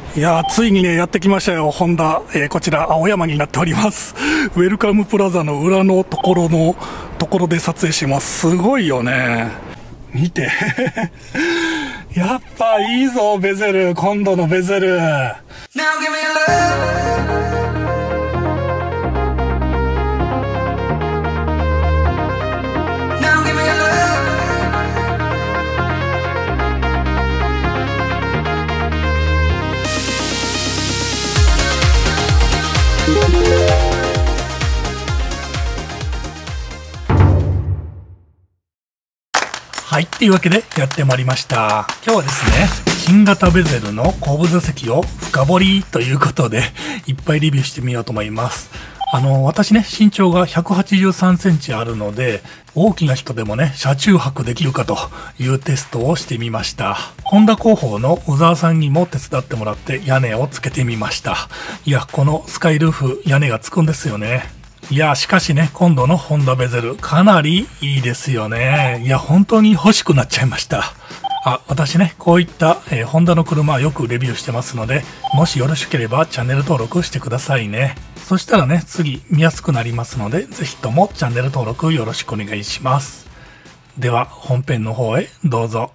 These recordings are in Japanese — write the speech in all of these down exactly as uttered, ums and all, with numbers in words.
いやー、ついにねやってきましたよ、ホンダ、えー、こちら青山になっております。ウェルカムプラザの裏のところのところで撮影します。すごいよね、見てやっぱいいぞベゼル、今度のベゼル。はい、というわけでやってまいりました。今日はですね、新型ベゼルの後部座席を深掘りということで、いっぱいレビューしてみようと思います。あの、私ね、身長がひゃくはちじゅうさんセンチあるので、大きな人でもね、車中泊できるかというテストをしてみました。ホンダ広報の小沢さんにも手伝ってもらって屋根をつけてみました。いや、このスカイルーフ、屋根がつくんですよね。いや、しかしね、今度のホンダベゼル、かなりいいですよね。いや、本当に欲しくなっちゃいました。あ、私ね、こういった、えー、ホンダの車よくレビューしてますので、もしよろしければチャンネル登録してくださいね。そしたらね、次見やすくなりますので、ぜひともチャンネル登録よろしくお願いします。では、本編の方へどうぞ。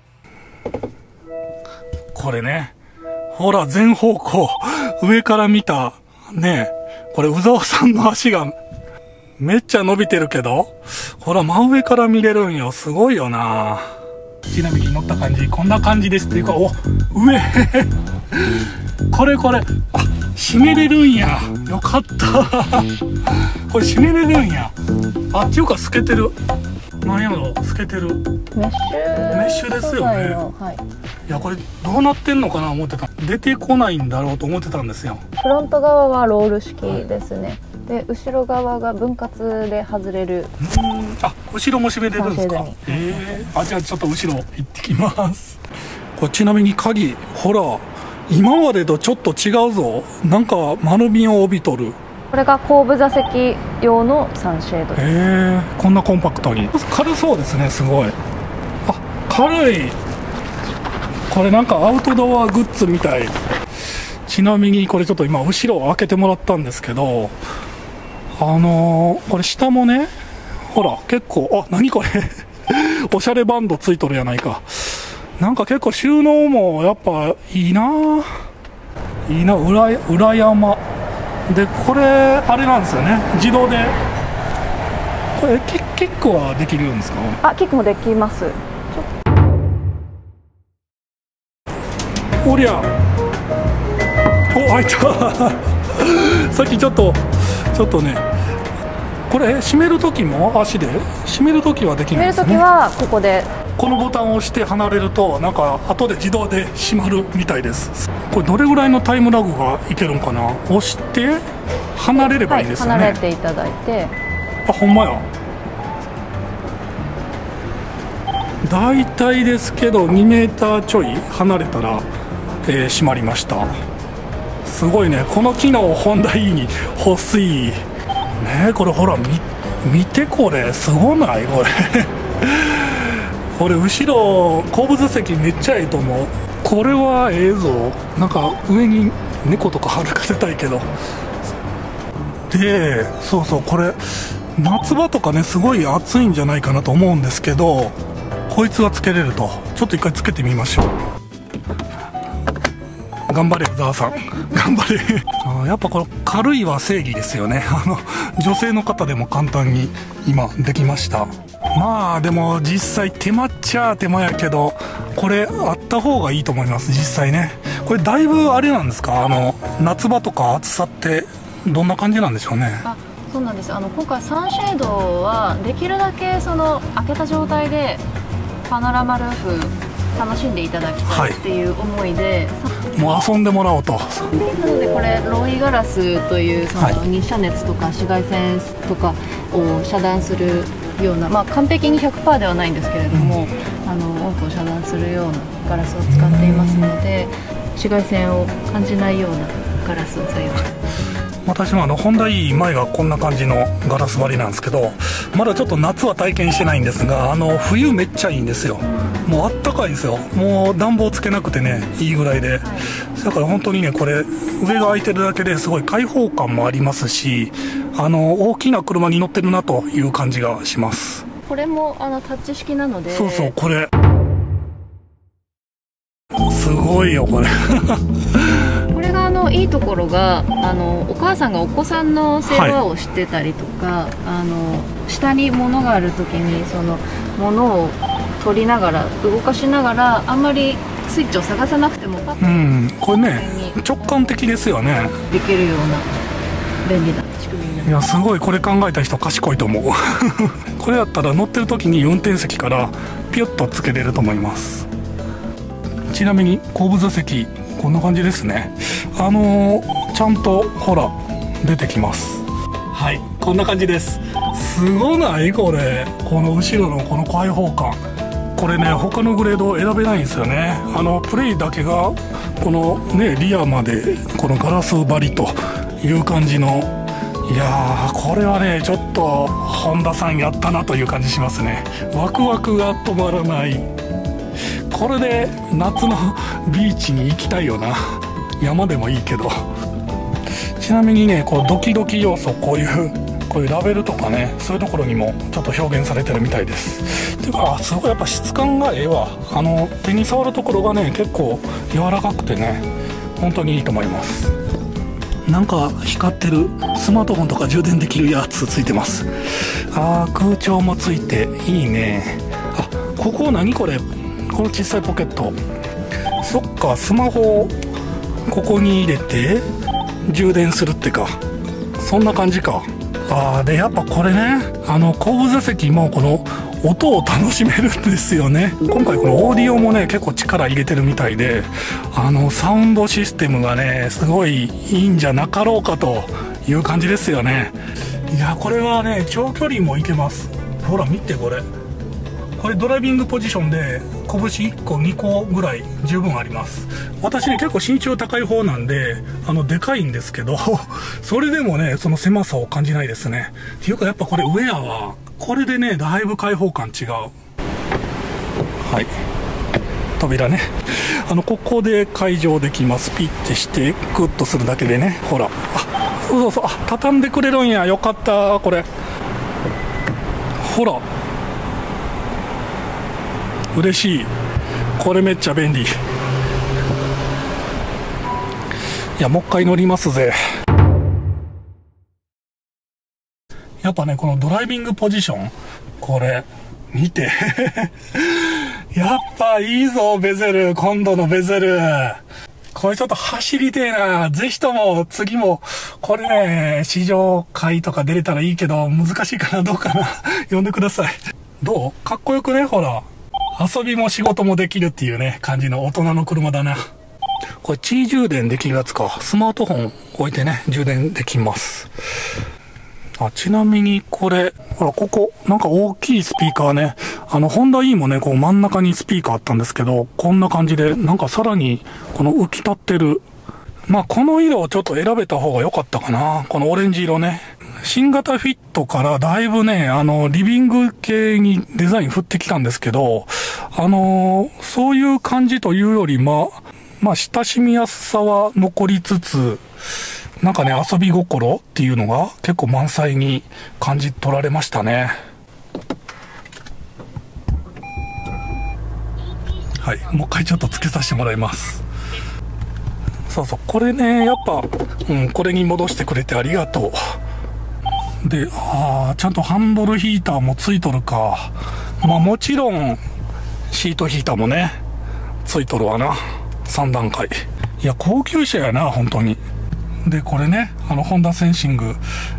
これね、ほら、全方向、上から見た、ね、これ、宇沢さんの足が、めっちゃ伸びてるけど、ほら、真上から見れるんよ。すごいよな。ちなみに乗った感じ、こんな感じですっていうか、お、上これこれ、あ、閉めれるんや。よかったこれ閉めれるんや。あ、っていうか透けてる。なんやろ、透けてる。 メッシュメッシュですよね。はい、いや、これどうなってんのかな思ってた。出てこないんだろうと思ってたんですよ。 フロント側はロール式ですね、はい。で、後ろ側が分割で外れる。 うん、あ、後ろも閉めれるんですか。えー、あ、じゃあちょっと後ろ行ってきます。これちなみに鍵、ほら、今までとちょっと違うぞ。なんか丸みを帯びとる。 これが後部座席用のサンシェードです。 へえ、こんなコンパクトに。軽そうですね、すごい。あ、軽い。これなんかアウトドアグッズみたい。ちなみにこれちょっと今後ろを開けてもらったんですけど、あのー、これ下もね、ほら結構、あ、何これおしゃれバンドついとるやないか。なんか結構収納もやっぱいいないいな。裏裏山で、これあれなんですよね、自動で。これキックはできるんですか。 あ、キックもできます。 おりゃ、お、開いたさっきちょっとちょっとね、これ閉める時も足で閉める時はできるんですね。 閉める時はここでこのボタンを押して離れると、なんか後で自動で閉まるみたいです。これどれぐらいのタイムラグがいけるんかな。押して離れればいいんですよね。 はい、離れていただいて、 あ、ほんまや。大体ですけどにメーターちょい離れたら、えー、閉まりました。すごいね、この機能ホンダ E に欲しいね。これほら、見て、これすごないこれこれ後ろ後部座席めっちゃええと思う。これはええぞ。なんか上に猫とか歩かせたいけど。で、そうそう、これ夏場とかね、すごい暑いんじゃないかなと思うんですけど、こいつがつけれると。ちょっと一回つけてみましょう。頑張れ小沢さん頑張れあ、やっぱこの軽いは正義ですよね。あの女性の方でも簡単に今できました。まあでも実際手間っちゃ手間やけど、これあった方がいいと思います。実際ね、これだいぶあれなんですか、あの夏場とか暑さってどんな感じなんでしょうね。 あ、そうなんです。あの今回サンシェードはできるだけその開けた状態でパノラマルーフ楽しんでいただきたいっていう思いで、 はい、もう遊んでもらおうと。なのでこれローイガラスというその日射熱とか紫外線とかを遮断するような、まあ、完璧に ひゃくパーセント ではないんですけれども、うん、あの多くを遮断するようなガラスを使っていますので、紫外線を感じないようなガラスを採用しています。 私もあのホンダ イー 前がこんな感じのガラス張りなんですけど、まだちょっと夏は体験してないんですが、あの冬めっちゃいいんですよ。もうあったかいですよ。もう暖房つけなくてねいいぐらいで、だから本当にねこれ上が開いてるだけですごい開放感もありますし、あの大きな車に乗ってるなという感じがします。 これもあのタッチ式なので、 そうそう、これすごいよこれこれがあのいいところが、あのお母さんがお子さんの世話をしてたりとか、はい、あの下に物がある時にその物を取りながら動かしながら、あんまりスイッチを探さなくてもパッと、うん、 これね直感的ですよね。 できるような便利な仕組みになります。 いやすごい、これ考えた人賢いと思うこれだったら乗ってる時に運転席からピュッとつけれると思います。ちなみに後部座席こんな感じですね。あのー、ちゃんとほら出てきます。はい、こんな感じです。すごないこれ、この後ろのこの開放感。これね他のグレード選べないんですよね。あのプレイだけがこのねリアまでこのガラス張りという感じの、いやーこれはねちょっとホンダさんやったなという感じしますね。ワクワクが止まらない。これで夏のビーチに行きたいよな。山でもいいけど。ちなみにねこうドキドキ要素、こういうこういうラベルとかね、そういうところにもちょっと表現されてるみたいです。ていうかすごいやっぱ質感がええわ。あの手に触るところがね結構柔らかくてね本当にいいと思います。なんか光ってるスマートフォンとか充電できるやつついてます。あー空調もついていいね。あ、ここ何これ、この小さいポケット。そっか、スマホをここに入れて充電するってか、そんな感じか。あーでやっぱこれね、あの後部座席もこの音を楽しめるんですよね。今回このオーディオもね結構力入れてるみたいで、あのサウンドシステムがねすごいいいんじゃなかろうかという感じですよね。いやこれはね長距離もいけます。ほら見て、これこれドライビングポジションで拳いっこにこぐらい十分あります。私ね結構身長高い方なんであのでかいんですけどそれでもねその狭さを感じないですね。っていうかやっぱこれウェアはこれでねだいぶ開放感違う。はい、扉ね、あのここで解錠できます。ピッてしてグッとするだけでね、ほら、あそうそうそう、あ畳んでくれるんや、よかった。これほら嬉しい、これめっちゃ便利。いやもう一回乗りますぜ。やっぱねこのドライビングポジション、これ見てやっぱいいぞベゼル、今度のベゼルこれちょっと走りてえな。ぜひとも次もこれね試乗会とか出れたらいいけど難しいかな、どうかな呼んでください。どう、かっこよくね、ほら遊びも仕事もできるっていうね感じの大人の車だな。これ地位充電できるやつか。スマートフォン置いてね充電できます。あ、ちなみにこれほらここなんか大きいスピーカーね、あのホンダ イー もねこう真ん中にスピーカーあったんですけど、こんな感じでなんかさらにこの浮き立ってる。まあこの色をちょっと選べた方が良かったかな、このオレンジ色ね。新型フィットからだいぶねあのリビング系にデザイン振ってきたんですけど、あのー、そういう感じというよりまあまあ親しみやすさは残りつつ、なんかね遊び心っていうのが結構満載に感じ取られましたね。はい、もう一回ちょっとつけさせてもらいます。そうそう、これねやっぱ、うん、これに戻してくれてありがとう。で、あーちゃんとハンドルヒーターもついとるか。まあもちろんシートヒーターもねついとるわな、さん段階。いや高級車やな本当に。でこれねあのホンダセンシング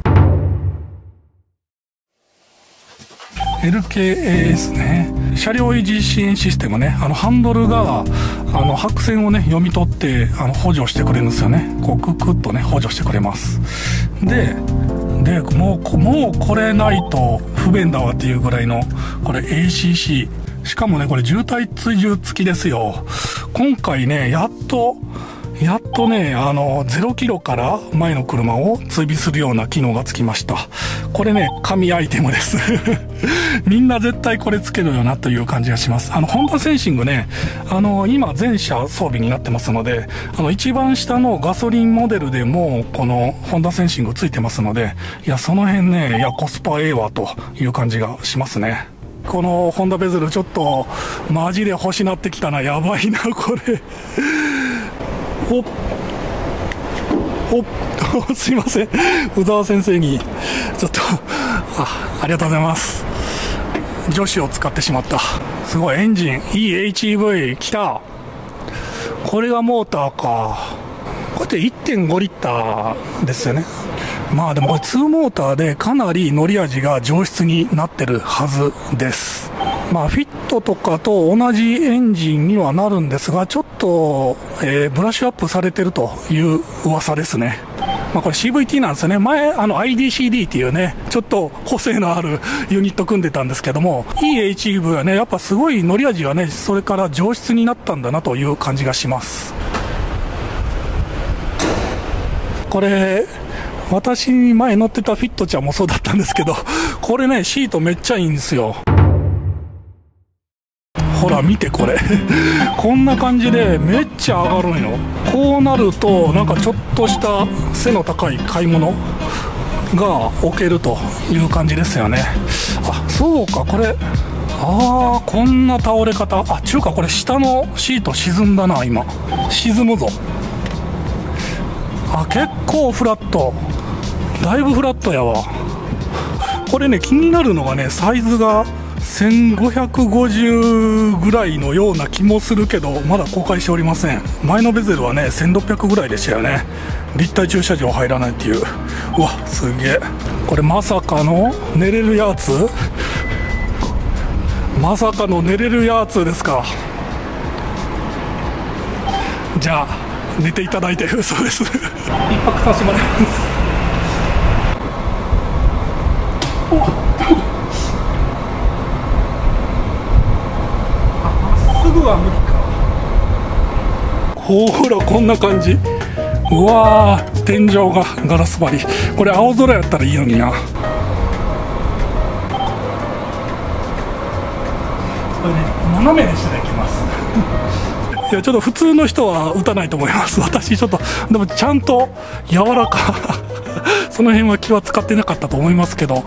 エルケーエーエス ね、車両維持支援システムね。あのハンドルがあの白線をね読み取ってあの補助してくれるんですよね。こうクックッとね補助してくれます。ででもうもうこれないと不便だわっていうぐらいのこれ エーシーシー、 しかもねこれ渋滞追従付きですよ。今回ねやっとやっとね、あの、ゼロキロから前の車を追尾するような機能がつきました。これね、神アイテムです。みんな絶対これつけるよなという感じがします。あの、ホンダセンシングね、あの、今全車装備になってますので、あの、一番下のガソリンモデルでも、このホンダセンシングついてますので、いや、その辺ね、いや、コスパええわという感じがしますね。このホンダベゼルちょっと、マジで欲しなってきたな。やばいな、これ。おっおっすいません、宇沢先生にちょっと あ, ありがとうございます。女子を使ってしまった。すごいエンジン イーエイチイーブイ 来た。これがモーターか。こうやって いってんご リッターですよね。まあでもこれにモーターでかなり乗り味が上質になってるはずです。まあフィットとかと同じエンジンにはなるんですが、ちょっと、えー、ブラッシュアップされてるという噂ですね。まあこれ シーブイティー なんですよね。前あの アイディーシーディー っていうね、ちょっと個性のあるユニット組んでたんですけども、イーエイチイーブイ はね、やっぱすごい乗り味がね、それから上質になったんだなという感じがします。これ私前乗ってたフィットちゃんもそうだったんですけど、これね、シートめっちゃいいんですよ。ほら見てこれこんな感じでめっちゃ上がるんよ。こうなるとなんかちょっとした背の高い買い物が置けるという感じですよね。あ、そうか、これ、ああ、こんな倒れ方。あ、ちゅうかこれ下のシート沈んだな。今沈むぞ。あ、結構フラット、だいぶフラットやわ。これね、気になるのがね、サイズがせんごひゃくごじゅうぐらいのような気もするけど、まだ公開しておりません。前のベゼルはね、せんろっぴゃくぐらいでしたよね。立体駐車場入らないっていう。うわ、すげえ。これまさかの寝れるやつ、まさかの寝れるやつですか。じゃあ寝ていただいて。嘘です。一泊させてもらいます。すぐは無理か。ほらこんな感じ。うわー、天井がガラス張り。これ青空やったらいいのにな。これね、斜めにしていきます。いや、ちょっと普通の人は打たないと思います。私ちょっとでもちゃんと柔らかその辺は気は使ってなかったと思いますけど。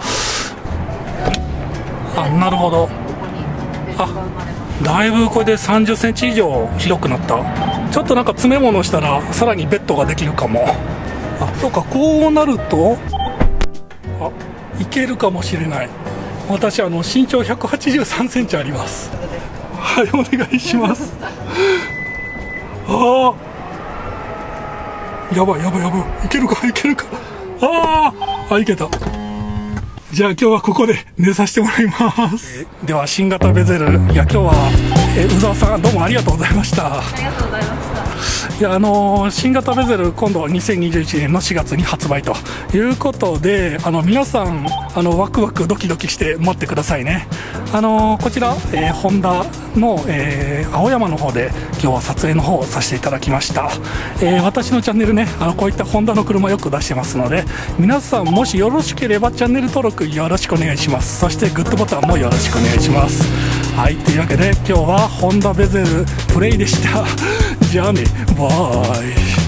あ、なるほど。あ、だいぶこれでさんじゅっセンチ以上広くなった。ちょっとなんか詰め物したらさらにベッドができるかも。あ、そうか、こうなるとあ、いけるかもしれない。私あの身長ひゃくはちじゅうさんセンチあります。はい、お願いします。ああ、やばいやばいやばい、いけるかいけるか。ああ、あ、いけた。じゃあ今日はここで寝させてもらいます。では新型ベゼル、いや今日はえ宇沢さんどうもありがとうございました。 ありがとうございました。 いや、あのー、新型ベゼル今度にせんにじゅういちねんのしがつに発売ということで、あの皆さんあのワクワクドキドキして待ってくださいね。あのー、こちら、えー、ホンダの、えー、青山の方で今日は撮影の方をさせていただきました。えー、私のチャンネルね、あのこういったホンダの車よく出してますので、皆さんもしよろしければチャンネル登録よろしくお願いします。そしてグッドボタンもよろしくお願いします。はい、というわけで今日はホンダベゼルプレイでした。じゃあね、バイ。